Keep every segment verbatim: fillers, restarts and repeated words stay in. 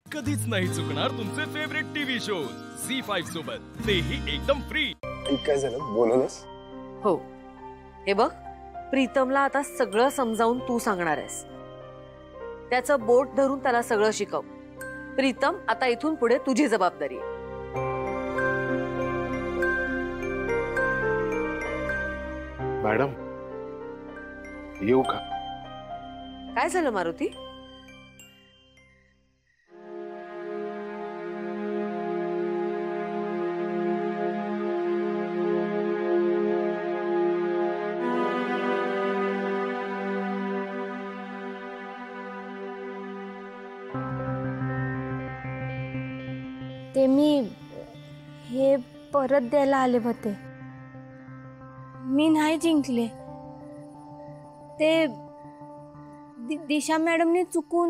कधीच नाही चुकणार तुमचे favourite TV shows Zee five सोबत, तेही एकदम फ्री। काय झालं बोललास? हो, हे बघ, प्रीतमला आता सगळं समजावून तू सांगणार आहेस। त्याचं बोट धरून त्याला सगळं शिकव। प्रीतम, आता इथून पुढे तुझी जबाबदारी आहे। मॅडम येऊ का? काय झालं मारुती? ते मी हे परत द्यायला आले होते। मी नाही जिंकले, ते दि, दिशा मॅडमने चुकून,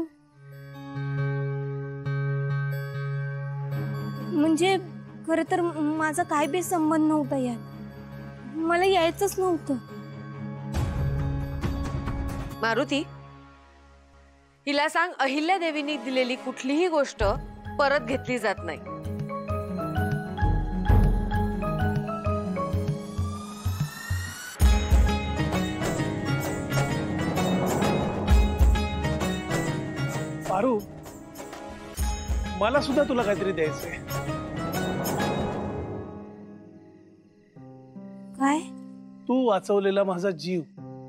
म्हणजे खरं तर माझा काय बी संबंध नव्हता यात, मला यायचंच नव्हतं। मारुती, हिला सांग, अहिल्या देवीने दिलेली कुठलीही गोष्ट परत घेतली जात नाही। पारू, मला सुद्धा तुला काहीतरी द्यायचंय। काय? तू वाचवलेला माझा जीव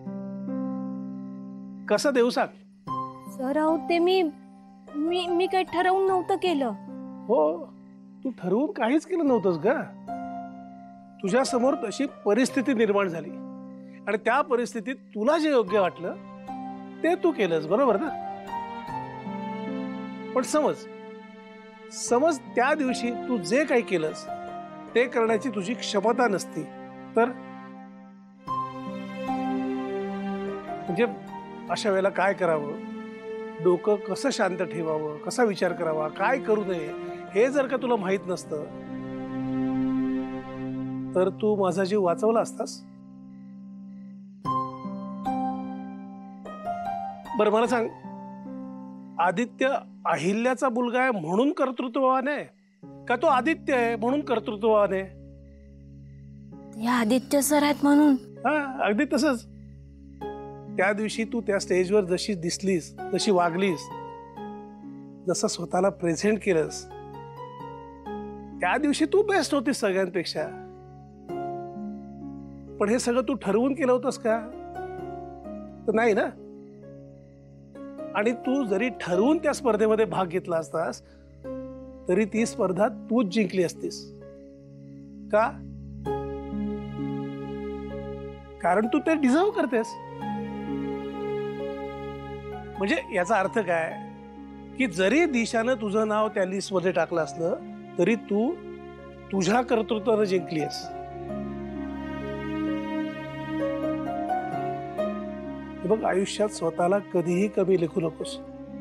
कसा देऊ सांग? सर, अहो ते मी मी मी काही ठरवून नव्हतं केलं। हो, तू ठरवून काहीच केलं नव्हतंस ग। तुझ्या समोर तशी परिस्थिती निर्माण झाली आणि त्या परिस्थितीत तुला जे योग्य वाटलं ते तू केलंस, बरोबर ना? पण समज समज त्या दिवशी तू जे काही केलंस ते करण्याची तुझी क्षमता नसती तर? म्हणजे अशा वेळेला काय करावं, डोकं कसं शांत ठेवावं, कसा विचार करावा, काय करू नये, हे जर का तुला माहित नसतं तर तू माझा जीव वाचवला असतास? बरं मला सांग, आदित्य अहिल्याचा मुलगा आहे म्हणून कर्तृत्ववान आहे, का तो आदित्य आहे म्हणून कर्तृत्ववान आहे? ते आदित्य सर आहेत म्हणून। हा, अगदी तसंच। त्या दिवशी तू त्या स्टेजवर जशी दिसलीस, जशी वागलीस, जसं स्वतःला प्रेझेंट केलंस, त्या दिवशी तू बेस्ट होतीस सगळ्यांपेक्षा। पण हे सगळं तू ठरवून केलं होतंस का? तर नाही ना। आणि तू जरी ठरवून त्या स्पर्धेमध्ये भाग घेतला असतास तरी ती स्पर्धा तूच जिंकली असतीस का? कारण तू ते डिझर्व करतेस। म्हणजे याचा अर्थ काय की जरी दिशानं तुझं नाव त्या लिस्ट मध्ये टाकलं असलं तरी तू तुझ्या कर्तृत्वानं जिंकलीस। बघ, आयुष्यात स्वतःला कधीही कमी लेखू नकोस।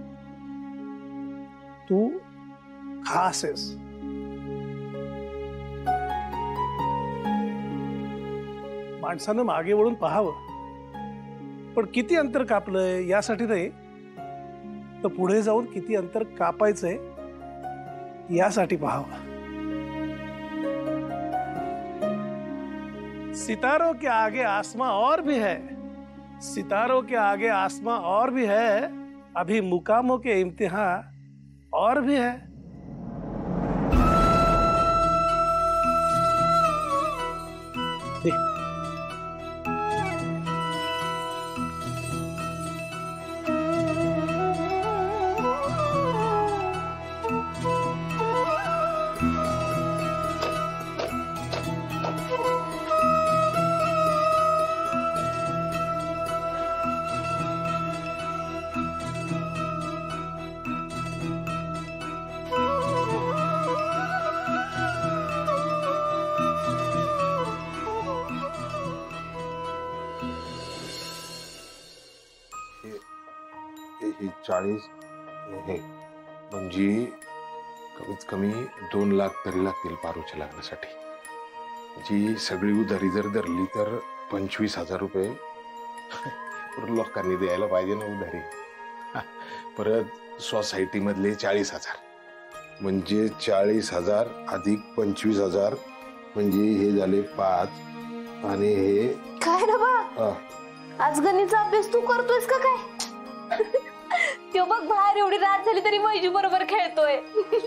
तू खास आहेस। माणसानं मागे वळून पाहावं, पण किती अंतर कापलंय यासाठी नाही, तर पुढे जाऊन किती अंतर कापायचंय यासाठी पाहावं। सितारों के आगे आसमां और भी है, सितारों के आगे आसमां और भी है, अभी मुकामों के इम्तिहान और भी है। ही चाळीस हे म्हणजे कमीत कमी दोन लाख तरी लागतील पारूच्या लग्नासाठी। जी सगळी उधारी जर धरली तर पंचवीस हजार रुपये लोकांनी द्यायला पाहिजे ना उधारी। परत सोसायटी मधले चाळीस हजार, म्हणजे चाळीस हजार अधिक पंचवीस हजार म्हणजे हे झाले पाच आणि हे काय रे बा अ, आज गणितचा अभ्यास तू करतोयस का काय? तो बघ बाहेर एवढी रात झाली तरी वैजू बरोबर खेळतोय.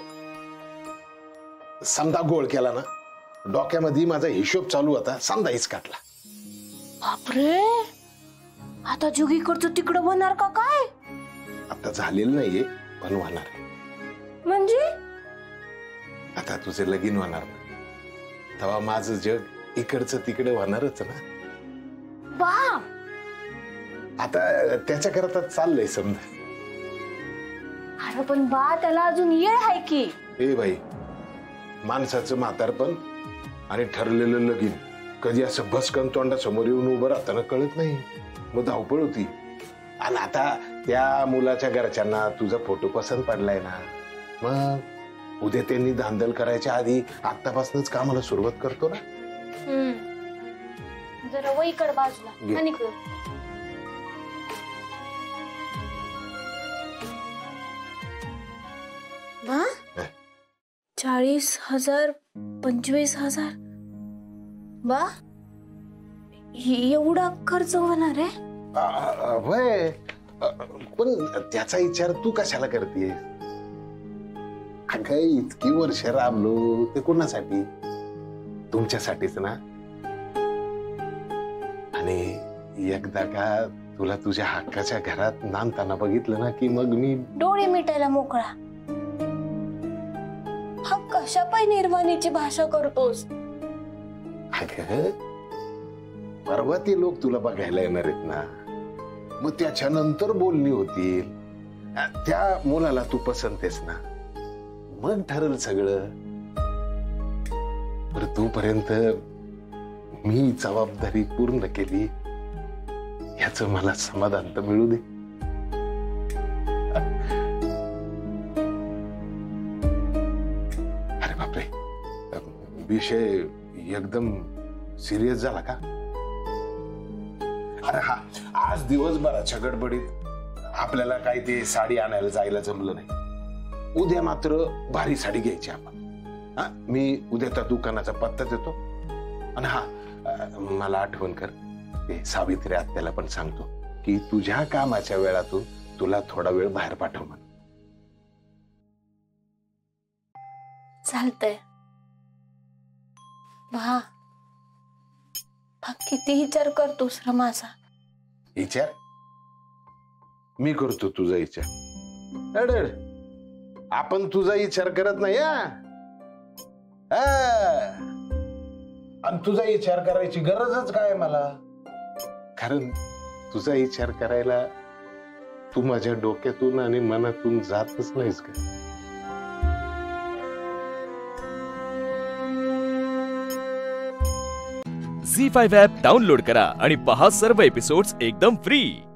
समजा गोळ केला ना, डोक्यामध्ये माझा हिशोब चालू होता, समजा हिच काढला. बापरे, आता जुगीकडचं तिकडं होणार का काय? आता झालेलं नाहीये पण होणार आहे. म्हणजे आता तुझे लगीन होणार ना, तेव्हा माझं जग इकडचं तिकडे होणारच ना. बा आता त्याच्या करता चाललंय समजा. अरे पण बा त्याला अजून येळ आहे की. ए बाई, माणसाचं म्हातारपण आणि ठरलेलं लगीन कधी असं भस्कन तोंडासमोर येऊन उभं राहताना कळत नाही, मग धावपळ होती. आणि आता त्या मुलाच्या घरच्यांना तुझा फोटो पसंत पडलाय ना, मग उद्या त्यांनी धांदल करायच्या आधी आतापासूनच कामाला सुरुवात करतो ना. जरा वहीकड बाजूला घे. आणि इकडं. बा चाळीस हजार पंचवीस हजार बा एवढा खर्च होणार आहे? आ, आ, होय, आ, पण त्याचा विचार तू कशाला करतेस? अगं इतकी वर्ष राबलो ते कोणासाठी? तुमच्यासाठीच ना. आणि एकदा का तुला तुझ्या हक्काच्या घरात नांदताना बघितलं ना की मग मी डोळे मिटायला मोकळा. हा कशा पाय निर्वाणीची भाषा करतोस? अगं परवा ते लोक तुला बघायला येणार आहेत ना, मग त्याच्यानंतर बोलणी होतील. त्या मुलाला तू पसंत आहेस ना, मग ठरल सगळं. पर तोपर्यंत मी जबाबदारी पूर्ण केली याच मला समाधान तर मिळू दे. अरे बापरे, विषय एकदम सिरियस झाला का? अरे हा, आज दिवसभराच्या गडबडीत आपल्याला काही ते साडी आणायला जायला जमलं नाही. उद्या मात्र भारी साडी घ्यायची आपण. हा, मी उद्या त्या दुकानाचा पत्ता देतो. आणि हा, मला आठवण कर, ते सावित्री आत्याला पण सांगतो की तुझ्या कामाच्या वेळातून तुला थोडा वेळ बाहेर पाठव म्हणून. चालतंय भा. भा किती विचार करतोस रे माझा? विचार मी करतो तुझा विचार. अडड, आपण तुझा विचार करत नाही. आणि तुझा विचार करायची गरजच काय मला? कारण तुझा विचार करायला तू माझ्या डोक्यातून आणि मनातून जातच नाहीस का? झी फाईव्ह ॲप डाउनलोड करा आणि पहा सर्व एपिसोड्स एकदम फ्री.